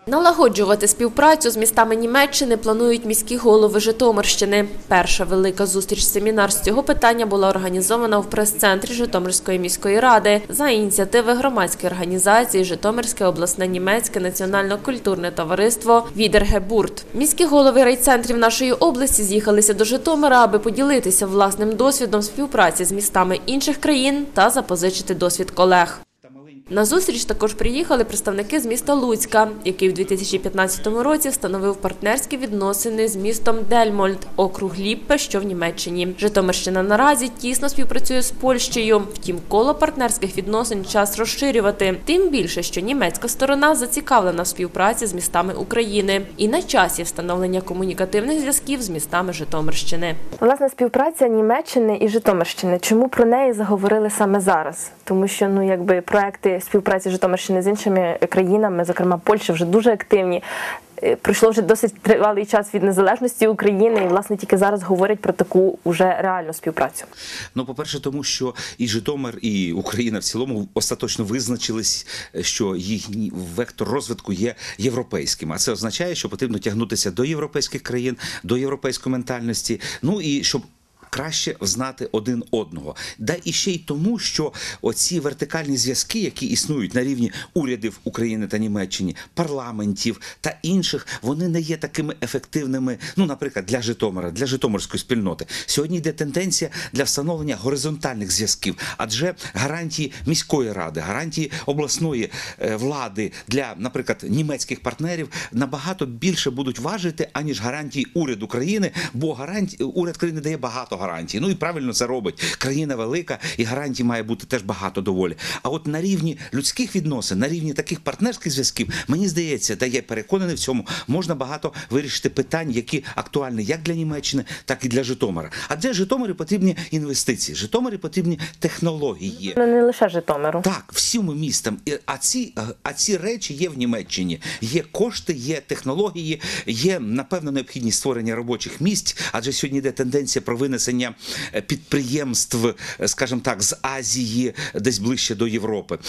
Налагоджувати співпрацю з містами Німеччини планують міські голови Житомирщини. Перша велика зустріч-семінар з цього питання була організована в прес-центрі Житомирської міської ради за ініціативи громадської організації «Житомирське обласне німецьке національно-культурне товариство Відергебурт». Міські голови райцентрів нашої області з'їхалися до Житомира, аби поділитися власним досвідом співпраці з містами інших країн та запозичити досвід колег. На зустріч також приїхали представники з міста Луцька, який у 2015 році встановив партнерські відносини з містом Дельмольд, округ Ліппе, що в Німеччині. Житомирщина наразі тісно співпрацює з Польщею, втім коло партнерських відносин час розширювати. Тим більше, що німецька сторона зацікавлена в співпраці з містами України. І на часі встановлення комунікативних зв'язків з містами Житомирщини. Власне, співпраця Німеччини і Житомирщини. Чому про неї заговорили саме зараз? Тому що, проекти співпраці Житомирщини з іншими країнами, зокрема Польща, вже дуже активні. Пройшло вже досить тривалий час від незалежності України і, власне, тільки зараз говорять про таку уже реальну співпрацю. По-перше, тому що і Житомир, і Україна в цілому остаточно визначились, що їхній вектор розвитку є європейським. А це означає, що потрібно тягнутися до європейських країн, до європейської ментальності, і щоб краще знати один одного. Да і ще й тому, що оці вертикальні зв'язки, які існують на рівні урядів України та Німеччини, парламентів та інших, вони не є такими ефективними, наприклад, для Житомира, для житомирської спільноти. Сьогодні йде тенденція для встановлення горизонтальних зв'язків, адже гарантії міської ради, гарантії обласної влади для, наприклад, німецьких партнерів набагато більше будуть важити, аніж гарантії уряду країни, бо уряд країни дає багато гарантій. І правильно це робить. Країна велика, і гарантій має бути теж багато доволі. А от на рівні людських відносин, на рівні таких партнерських зв'язків, мені здається, та я переконаний в цьому, можна багато вирішити питань, які актуальні як для Німеччини, так і для Житомира. А для Житомиру потрібні інвестиції, Житомиру потрібні технології. Не лише Житомиру. Так, всім містам. А ці речі є в Німеччині. Є кошти, є технології, є, напевно, необхідність створення робочих місць, адже сьогодні йде тенденція про винесення підприємств, скажімо так, з Азії десь ближче до Європи.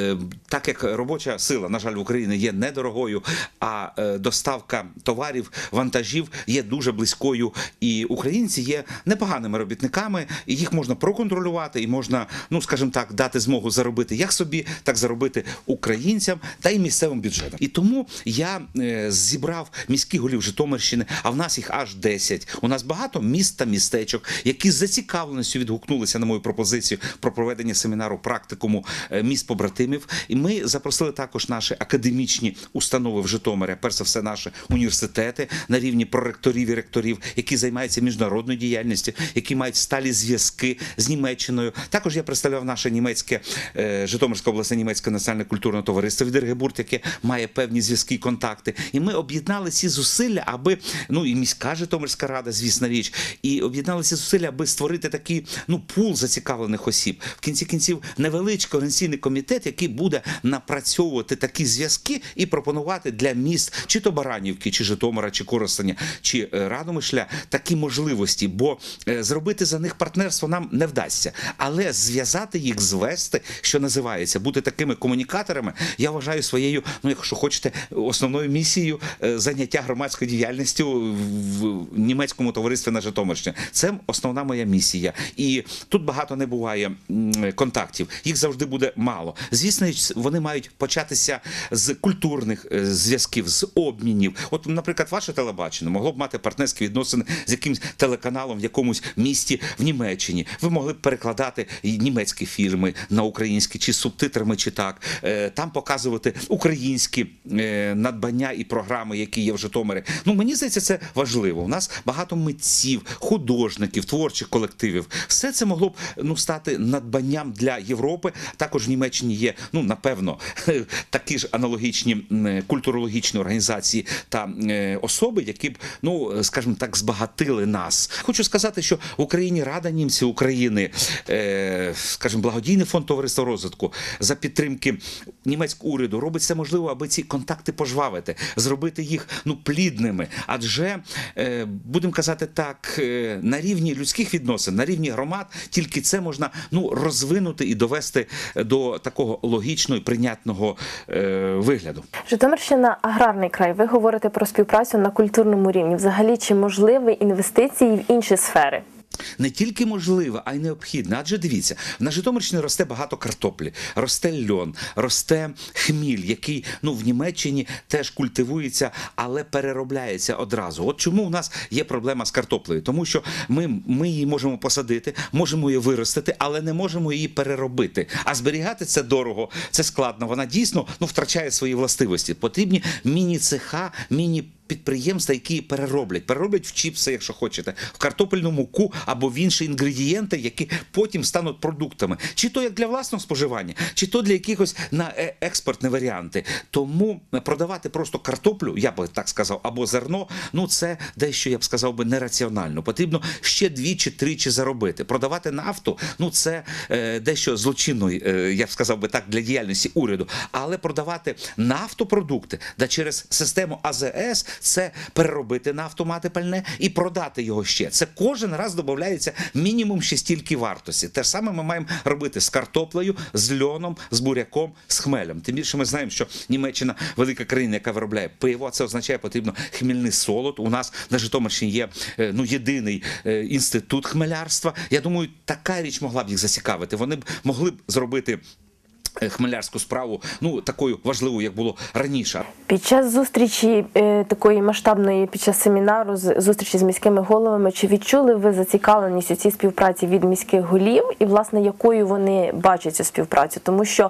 Так як робоча сила, на жаль, в Україні є недорогою, а доставка товарів, вантажів є дуже близькою. І українці є непоганими робітниками, і їх можна проконтролювати, і можна, скажімо так, дати змогу заробити як собі, так заробити українцям та й місцевим бюджетам. І тому я зібрав міських голів Житомирщини, а в нас їх аж 10. У нас багато міст та містечок, які з зацікавленістю відгукнулися на мою пропозицію про проведення семінару практикуму міст-побратимів. І ми запросили також наші академічні установи в Житомирі, перш за все наші університети на рівні проректорів і ректорів, які займаються міжнародною діяльністю, які мають сталі зв'язки з Німеччиною. Також я представляв наше німецьке, Житомирське обласне німецьке національно-культурне товариство Відергебурт, яке має певні зв'язки і контакти. І ми об'єднали ці зусилля, аби, і міська Житомирська рада, звісна річ, і об'єдналися зусилля, аби створити такий, пул зацікавлених осіб. В кінці кінців невеличкий організаційний комітет, який буде напрацьовувати такі зв'язки і пропонувати для міст, чи то Баранівки, чи Житомира, чи Коростеня, чи Радомишля, такі можливості, бо зробити за них партнерство нам не вдасться. Але зв'язати їх, звести, що називається, бути такими комунікаторами, я вважаю своєю, якщо хочете, основною місією заняття громадською дійсністю в німецькому товаристві на Житомирщині. Це основна моя місія. І тут багато не буває контактів. Їх завжди буде мало. Звісно, вони мають початися з культурних зв'язків, з обмінів. От, наприклад, ваше телебачення могло б мати партнерські відносини з якимось телеканалом в якомусь місті в Німеччині. Ви могли б перекладати німецькі фільми на українські, чи з субтитрами, чи так. Там показувати українські надбання і програми, які є в Житомирі. Мені здається, це важливо. У нас багато митців, художників, творчих колективів. Все це могло б стати надбанням для Європи. Також в Німеччині є, напевно, такі ж аналогічні культурологічні організації та особи, які б, скажімо так, збагатили нас. Хочу сказати, що в Україні Рада німців України, скажімо, благодійний фонд товариства розвитку за підтримки німецького уряду робить все можливе, аби ці контакти пожвавити, зробити їх плідними. Адже, будемо казати так, на рівні рівні людських відносин, на рівні громад, тільки це можна розвинути і довести до такого логічного і прийнятного вигляду. Житомирщина – аграрний край. Ви говорите про співпрацю на культурному рівні. Взагалі, чи можливі інвестиції в інші сфери? Не тільки можливо, а й необхідно. Адже дивіться, на Житомирщині росте багато картоплі, росте льон, росте хміль, який в Німеччині теж культивується, але переробляється одразу. От чому в нас є проблема з картоплею? Тому що ми її можемо посадити, можемо її виростити, але не можемо її переробити. А зберігати це дорого, це складно. Вона дійсно втрачає свої властивості. Потрібні міні-цеха, підприємства, які перероблять в чіпси, якщо хочете, в картопельну муку або в інші інгредієнти, які потім стануть продуктами. Чи то як для власного споживання, чи то для якихось на експортні варіанти. Тому продавати просто картоплю, я би так сказав, або зерно, це дещо, я б сказав би, нераціонально. Потрібно ще двічі-тричі заробити. Продавати нафту, це дещо злочинно, я б сказав би так, для діяльності уряду. Але продавати нафтопродукти, через систему АЗС, це переробити нафту, мати пальне і продати його ще. Це кожен раз додається мінімум ще стільки вартості. Те ж саме ми маємо робити з картоплею, з льоном, з буряком, з хмелем. Тим більше ми знаємо, що Німеччина – велика країна, яка виробляє пиво, а це означає, потрібно хмільний солод. У нас на Житомирщині є єдиний інститут хмелярства. Я думаю, така річ могла б їх зацікавити. Вони б могли б зробити хмелярську справу, такою важливою, як було раніше. Під час зустрічі такої масштабної, під час семінару, зустрічі з міськими головами, чи відчули ви зацікавленість у цій співпраці від міських голів і, власне, якою вони бачать цю співпрацю? Тому що,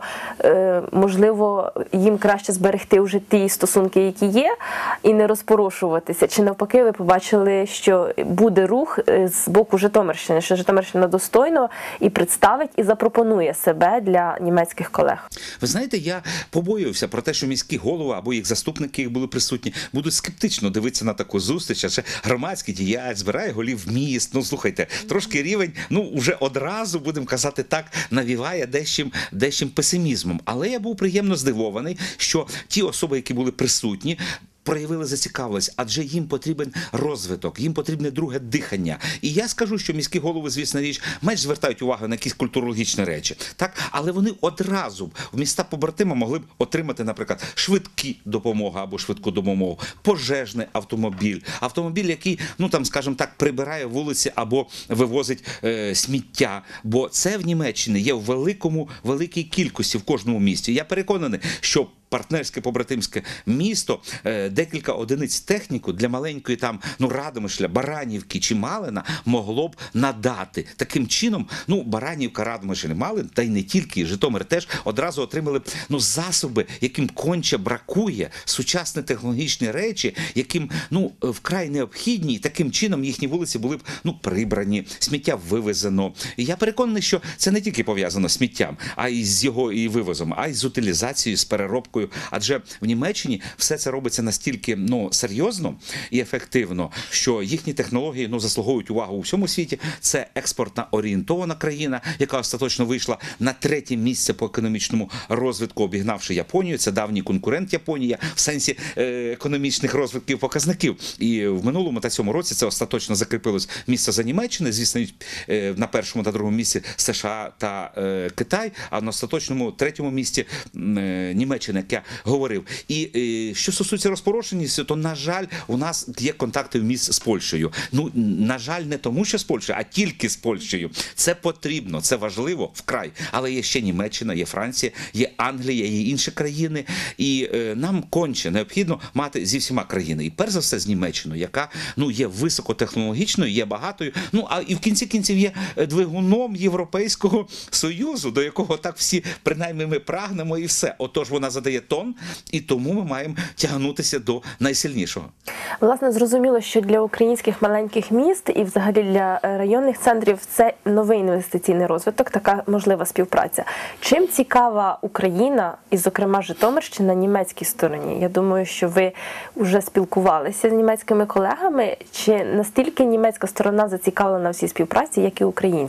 можливо, їм краще зберегти вже ті стосунки, які є, і не розпорошуватися. Чи навпаки ви побачили, що буде рух з боку Житомирщини, що Житомирщина достойно і представить, і запропонує себе для німецьких колег? Ви знаєте, я побоювався про те, що міські голови або їх заступники, які були присутні, будуть скептично дивитися на таку зустріч, адже громадський діяч збирає голів міст. Слухайте, трошки рівень, вже одразу, будемо казати так, навіває дещим песимізмом. Але я був приємно здивований, що ті особи, які були присутні, проявили зацікавленість, адже їм потрібен розвиток, їм потрібне друге дихання. І я скажу, що міські голови, звісно річ, менш звертають увагу на якісь культурологічні речі. Так? Але вони одразу в міста побратима могли б отримати, наприклад, швидкі допомоги або швидку допомогу, пожежний автомобіль, який, скажімо так, прибирає вулиці або вивозить сміття. Бо це в Німеччині є в великій кількості в кожному місті. Я переконаний, що партнерське побратимське місто, декілька одиниць техніку для маленької Радомишля, Баранівки чи Малина могло б надати. Таким чином, Баранівка, Радомишль, Малин, та й не тільки, Житомир теж одразу отримали засоби, яким конче бракує, сучасні технологічні речі, яким вкрай необхідні, і таким чином їхні вулиці були б прибрані, сміття вивезено. І я переконаний, що це не тільки пов'язано з сміттям, а й з його вивозом, а й з утилізацією, з переробкою. Адже в Німеччині все це робиться настільки серйозно і ефективно, що їхні технології заслуговують увагу у всьому світі. Це експортно орієнтована країна, яка остаточно вийшла на 3-те місце по економічному розвитку, обігнавши Японію. Це давній конкурент Японія в сенсі економічних розвитків показників. І в минулому та цьому році це остаточно закріпилось місце за Німеччиною, звісно, на першому та другому місці США та Китай, а на остаточному 3-му місці Німеччина, як я говорив. І що стосується розпорошеності, то, на жаль, у нас є контакти в міст з Польщею. На жаль, не тому, що з Польщею, а тільки з Польщею. Це потрібно, це важливо вкрай. Але є ще Німеччина, є Франція, є Англія, є інші країни. І нам конче необхідно мати зі всіма країнами. І перш за все з Німеччиною, яка є високотехнологічною, є багатою, а і в кінці кінців є двигуном Європейського Союзу, до якого так всі, принаймні, ми прагнемо, і все. Отож, вона задає тон, і тому ми маємо тягнутися до найсильнішого. Власне, зрозуміло, що для українських маленьких міст і взагалі для районних центрів це новий інвестиційний розвиток, така можлива співпраця. Чим цікава Україна, і, зокрема, Житомирщина, німецькій стороні? Я думаю, що ви вже спілкувалися з німецькими колегами. Чи настільки німецька сторона зацікавлена в цій співпраці, як і українська?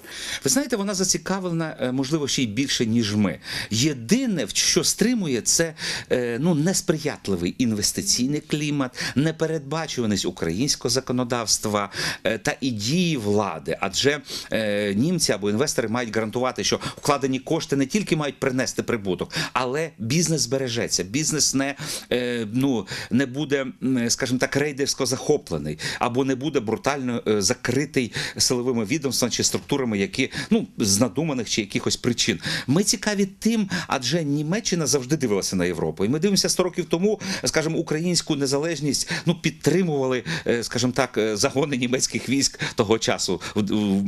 Ви знаєте, вона зацікавлена, можливо, ще й більше, ніж ми. Єдине, що стримує, це несприятливий інвестиційний клімат, непередбачуваність українського законодавства та і дії влади. Адже німці або інвестори мають гарантувати, що вкладені кошти не тільки мають принести прибуток, але бізнес збережеться, бізнес не буде, скажімо так, рейдерсько захоплений, або не буде брутально закритий силовими відомствами чи структурами, які з надуманих чи якихось причин. Ми цікаві тим, адже Німеччина завжди дивилася на Європу. І ми дивимося 100 років тому, скажімо, українську незалежність підтримували, скажімо так, загони німецьких військ того часу в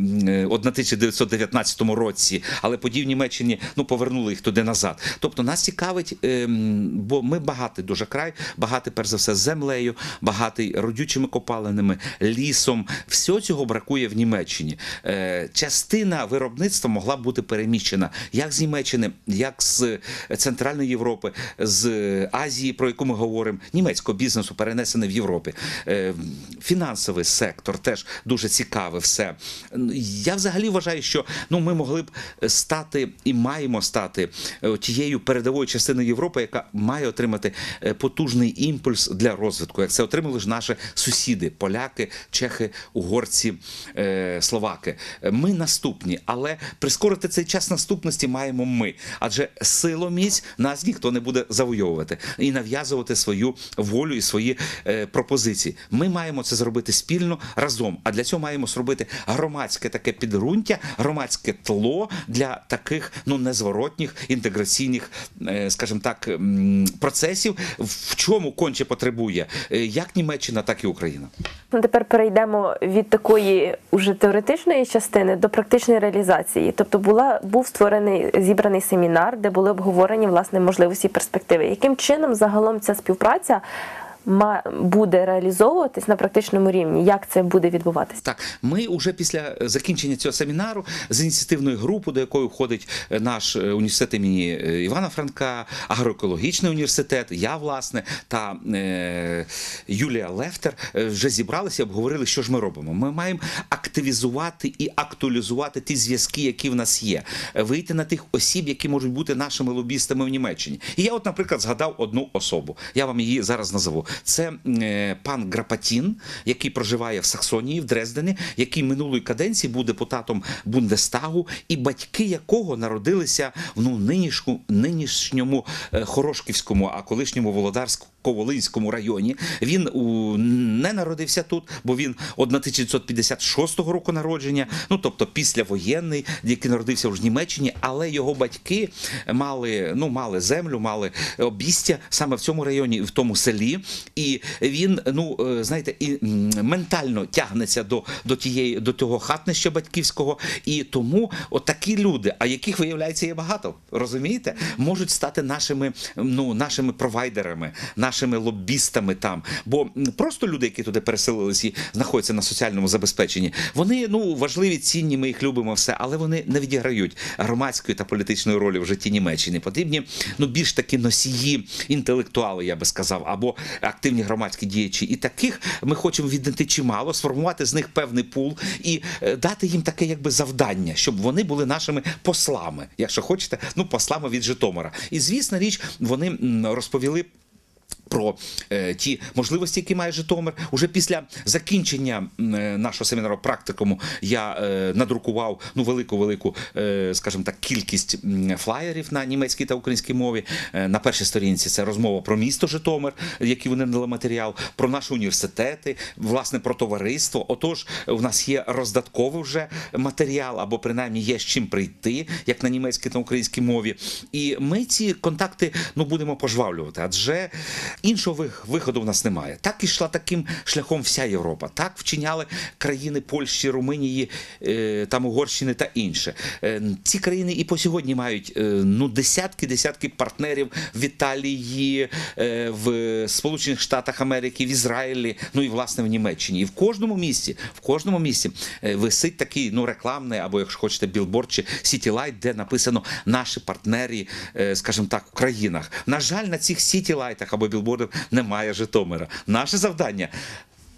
1919 році, але події в Німеччині повернули їх туди назад. Тобто нас цікавить, бо ми багатий дуже край, багатий перш за все землею, багатий родючими копалинами, лісом. Всього цього бракує в Німеччині. Частина виробництва могла б бути переміщена як з Німеччини, як з Центральної Європи, з Азії, про яку ми говоримо, німецького бізнесу перенесене в Європі. Фінансовий сектор теж дуже цікаве все. Я взагалі вважаю, що ми могли б стати і маємо стати тією передовою частиною Європи, яка має отримати потужний імпульс для розвитку, як це отримали ж наші сусіди, поляки, чехи, угорці, словаки. Ми наступні, але прискорити цей час наступності маємо ми, адже силоміць нас ніхто не буде завойовувати і нав'язувати свою волю і свої пропозиції. Ми маємо це зробити спільно, разом, а для цього маємо зробити громадське таке підґрунтя, громадське тло для таких незворотніх інтеграційних, скажімо так, процесів, в чому конче потребує як Німеччина, так і Україна. Тепер перейдемо від такої уже теоретичної частини до практичної реалізації. Тобто був зібраний семінар, де були обговорені, власне, можливості і перспективи. Яким чином загалом ця співпраця буде реалізовуватись на практичному рівні? Як це буде відбуватися? Так, ми вже після закінчення цього семінару з ініціативною групою, до якої входить наш університет імені Івана Франка, агроекологічний університет, я, власне, та Юлія Лефтер, вже зібралися і обговорили, що ж ми робимо. Ми маємо активізувати і актуалізувати ті зв'язки, які в нас є, вийти на тих осіб, які можуть бути нашими лобістами в Німеччині. І я наприклад, згадав одну особу. Я вам її зараз назву. Це пан Грапатін, який проживає в Саксонії, в Дрездені, який минулої каденції був депутатом Бундестагу, і батьки якого народилися в нинішньому Хорошківському, а колишньому Володарсько-Волинському районі. Він не народився тут, бо він 1956 року народження, тобто післявоєнний, який народився в Німеччині, але його батьки мали землю, мали обістя саме в цьому районі, в тому селі. І він, знаєте, і ментально тягнеться до того хатнища батьківського. І тому такі люди, а яких, виявляється, є багато, розумієте, можуть стати нашими провайдерами, нашими лобістами там. Бо просто люди, які туди переселилися і знаходяться на соціальному забезпеченні, вони, важливі, цінні, ми їх любимо все, але вони не відіграють громадської та політичної ролі в житті Німеччини. Потрібні, більш такі носії, інтелектуали, я би сказав, або активні громадські діячі. І таких ми хочемо віднайти чимало, сформувати з них певний пул і дати їм таке якби завдання, щоб вони були нашими послами, якщо хочете, послами від Житомира. І, звісно річ, вони розповіли про ті можливості, які має Житомир. Уже після закінчення нашого семінару практикуму я надрукував велику, скажімо так, кількість флаєрів на німецькій та українській мові. На першій сторінці це розмова про місто Житомир, який вони надали матеріал, про наші університети, власне, про товариство. Отож, у нас є роздатковий вже матеріал, або принаймні є з чим прийти, як на німецькій та українській мові. І ми ці контакти будемо пожвавлювати, адже іншого виходу в нас немає. Так ішла таким шляхом вся Європа. Так вчиняли країни Польщі, Румунії, Угорщини та інше. Ці країни і по сьогодні мають десятки партнерів в Італії, в Сполучених Штатах Америки, в Ізраїлі, і, власне, в Німеччині. І в кожному місці висить такий, рекламний, або, якщо хочете, білборд чи сітілайт, де написано «Наші партнери», скажімо так, в країнах. На жаль, на цих сітілайтах або білбордах немає Житомира. Наше завдання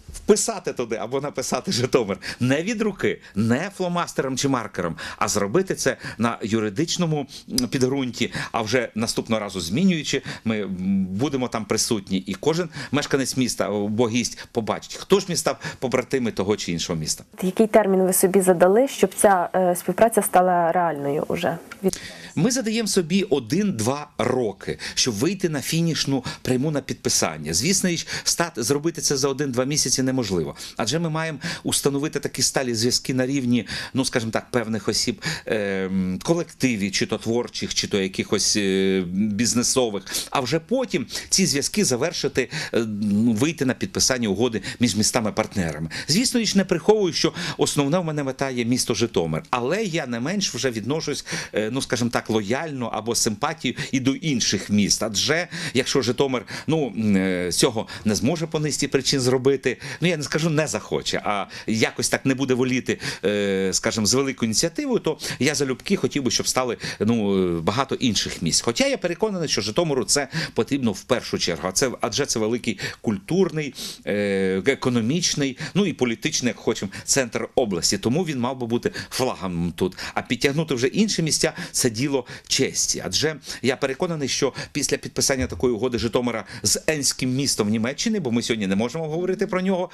вписати туди або написати Житомир не від руки, не фломастером чи маркером, а зробити це на юридичному підґрунті, а вже наступного разу змінюючи, ми будемо там присутні. І кожен мешканець міста або гість побачить, хто ж міста побратими того чи іншого міста. Який термін ви собі задали, щоб ця співпраця стала реальною уже? Ми задаємо собі 1-2 роки, щоб вийти на фінішну пряму на підписання. Звісно, зробити це за 1-2 місяці неможливо. Адже ми маємо установити такі сталі зв'язки на рівні, ну, скажімо так, певних осіб, колективів, чи то творчих, чи то якихось бізнесових. А вже потім ці зв'язки завершити, вийти на підписання угоди між містами-партнерами. Звісно, не приховую, що основна в мене мета є місто Житомир. Але я не менш вже відношусь, ну, скажімо так, лояльно або симпатію і до інших міст. Адже якщо Житомир, ну, цього не зможе по низці причин зробити, ну, я не скажу не захоче, а якось так не буде воліти, скажімо, з великою ініціативою, то я залюбки хотів би, щоб стали, ну, багато інших місць. Хоча я переконаний, що Житомиру це потрібно в першу чергу, адже це великий культурний, економічний, ну і політичний, як хочемо, центр області. Тому він мав би бути флагом тут. А підтягнути вже інші місця – це діло честі. Адже я переконаний, що після підписання такої угоди Житомира з Енським містом Німеччини, бо ми сьогодні не можемо говорити про нього,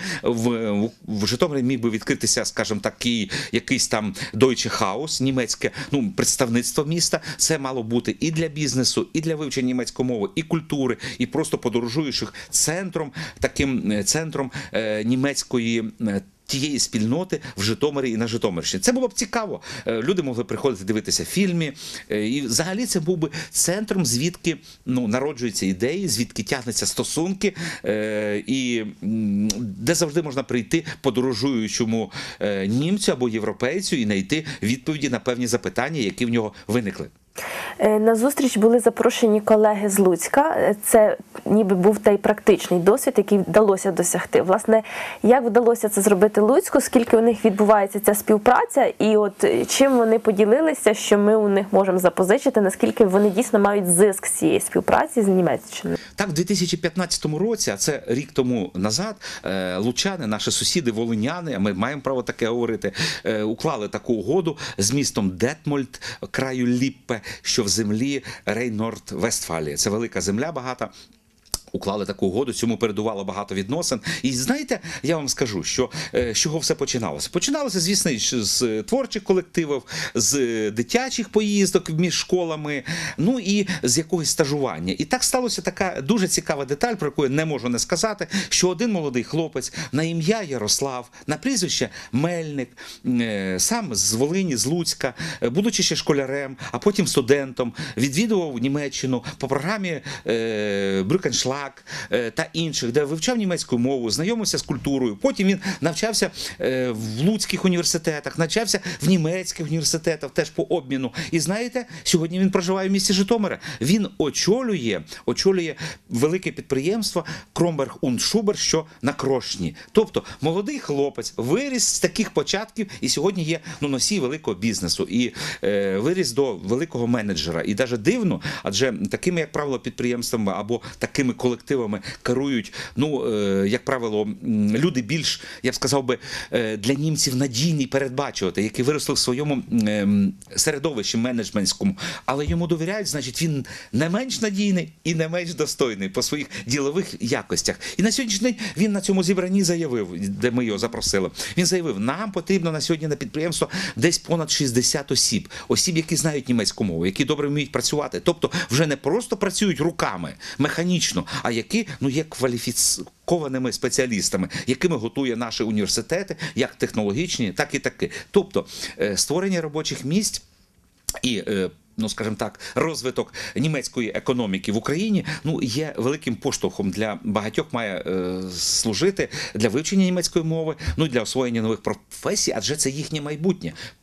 в Житомирі міг би відкритися, скажімо, такий якийсь там Deutsche Haus, німецьке, ну, представництво міста. Це мало бути і для бізнесу, і для вивчення німецької мови, і культури, і просто подорожуючих центром, таким центром німецької тієї спільноти в Житомирі і на Житомирщині. Це було б цікаво. Люди могли приходити дивитися фільми. І взагалі це був би центром, звідки, ну, народжуються ідеї, звідки тягнуться стосунки, і де завжди можна прийти подорожуючому німцю або європейцю і знайти відповіді на певні запитання, які в нього виникли. На зустріч були запрошені колеги з Луцька. Це ніби був той практичний досвід, який вдалося досягти. Власне, як вдалося це зробити Луцьку, скільки у них відбувається ця співпраця, і от чим вони поділилися, що ми у них можемо запозичити, наскільки вони дійсно мають зиск з цієї співпраці з Німеччиною? Так, в 2015 році, а це рік тому назад, лучани, наші сусіди, волиняни, а ми маємо право таке говорити, уклали таку угоду з містом Детмольд, краю Ліппе, що в землі Рейн-Норд-Вестфалії. Це велика земля багата. Уклали таку угоду, цьому передувало багато відносин. І знаєте, я вам скажу, що з чого все починалося? Починалося, звісно, з творчих колективів, з дитячих поїздок між школами, ну і з якогось стажування. І так сталося така дуже цікава деталь, про яку я не можу не сказати, що один молодий хлопець на ім'я Ярослав, на прізвище Мельник, сам з Волині, з Луцька, будучи ще школярем, а потім студентом, відвідував Німеччину по програмі Брюкеншлаг та інших, де вивчав німецьку мову, знайомився з культурою. Потім він навчався в луцьких університетах, навчався в німецьких університетах, теж по обміну. І знаєте, сьогодні він проживає в місті Житомира. Він очолює велике підприємство Кромберг und Шубер, що на Крошні. Тобто молодий хлопець виріс з таких початків і сьогодні є, ну, носій великого бізнесу і виріс до великого менеджера. І навіть дивно, адже такими, як правило, підприємствами або такими колективами керують, ну, як правило, люди більш, я б сказав би, для німців надійні, передбачувати, які виросли в своєму середовищі менеджментському, але йому довіряють, значить, він не менш надійний і не менш достойний по своїх ділових якостях. І на сьогоднішній день він на цьому зібранні заявив, де ми його запросили, він заявив, нам потрібно на сьогодні на підприємство десь понад 60 осіб, які знають німецьку мову, які добре вміють працювати, тобто вже не просто працюють руками, механічно, а які, ну, є кваліфікованими спеціалістами, якими готує наші університети, як технологічні, так і такі. Тобто створення робочих місць і, ну, скажімо так, розвиток німецької економіки в Україні, ну, є великим поштовхом для багатьох, має служити для вивчення німецької мови, ну, для освоєння нових професій, адже це їхнє майбутнє.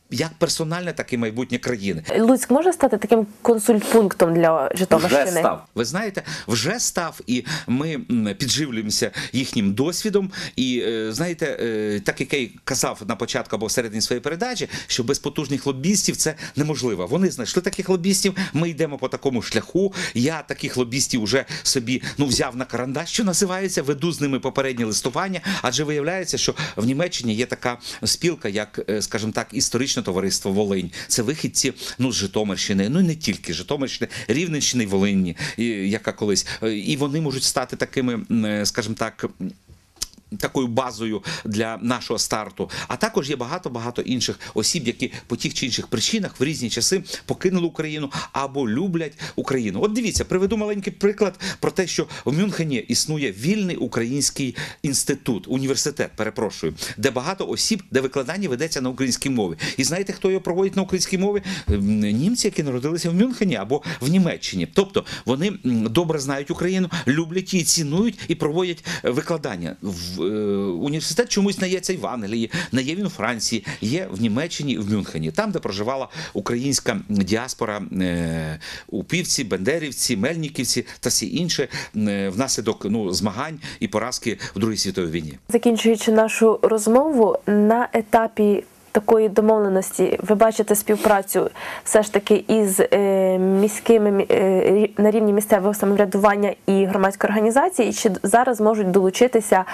як персональне, так і майбутнє країни. Луцьк може стати таким консультпунктом для Житомирщини? Вже став. Ви знаєте, вже став, і ми підживлюємося їхнім досвідом. І знаєте, так як я казав на початку або всередині своєї передачі, що без потужних лобістів це неможливо. Вони знайшли таких лобістів, ми йдемо по такому шляху. Я таких лобістів вже собі взяв на карандаш, що називається, веду з ними попереднє листування, адже виявляється, що в Німеччині є така спілка, як, скажімо так, історичне товариство Волинь. Це вихідці з Житомирщини, і не тільки Житомирщини, Рівненщини і Волині, яка колись. І вони можуть стати такими, скажімо так, такою базою для нашого старту. А також є багато інших осіб, які по тих чи інших причинах в різні часи покинули Україну або люблять Україну. От дивіться, приведу маленький приклад про те, що в Мюнхені існує вільний український університет, де багато осіб, де викладання ведеться на українській мові. І знаєте, хто його проводить на українській мові? Німці, які народилися в Мюнхені або в Німеччині. Тобто вони добре знають Україну, люблять її, цінують і проводять викладання. Університет чомусь не є це в Англії, не є він у Франції, є в Німеччині, в Мюнхені, там, де проживала українська діаспора, упівці, бендерівці, мельниківці та всі інші внаслідок змагань і поразки в Другій світовій війні. Закінчуючи нашу розмову, на етапі такої домовленості ви бачите співпрацю все ж таки із міськими, на рівні місцевого самоврядування і громадської організації, чи зараз можуть долучитися,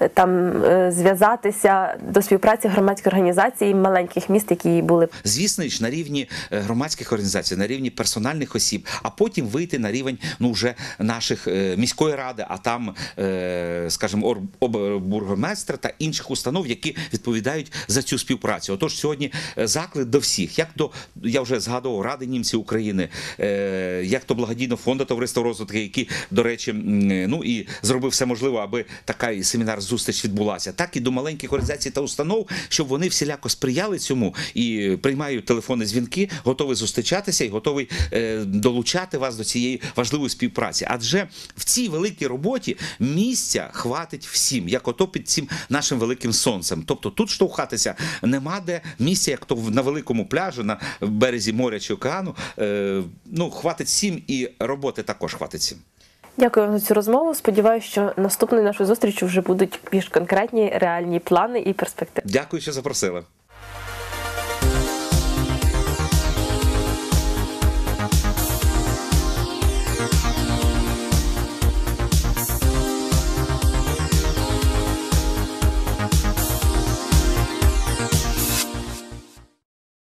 зв'язатися до співпраці громадської організації маленьких міст, які були? Звісно ж, на рівні громадських організацій, на рівні персональних осіб, а потім вийти на рівень вже наших міської ради, а там, скажімо, бургомістра та інших установ, які відповідають за цю співпрацю. Отож, сьогодні заклик до всіх, як до, я вже згадував, Ради німців України, як до благодійного фонду товариства розвитку, які, до речі, і зробив все можливе, аби така семінар-зустріч відбулася, так і до маленьких організацій та установ, щоб вони всіляко сприяли цьому і приймають телефонні дзвінки, готові зустрічатися і готові долучати вас до цієї важливої співпраці. Адже в цій великій роботі місця хватить всім, як ото під цим нашим великим сонцем. Тобто тут штовхатися нема де, місця, як то на великому пляжі, на березі моря чи океану, хватить всім, і роботи також хватить всім. Дякую вам за цю розмову. Сподіваюся, що наступною нашою зустрічю вже будуть більш конкретні, реальні плани і перспективи. Дякую, що запросили.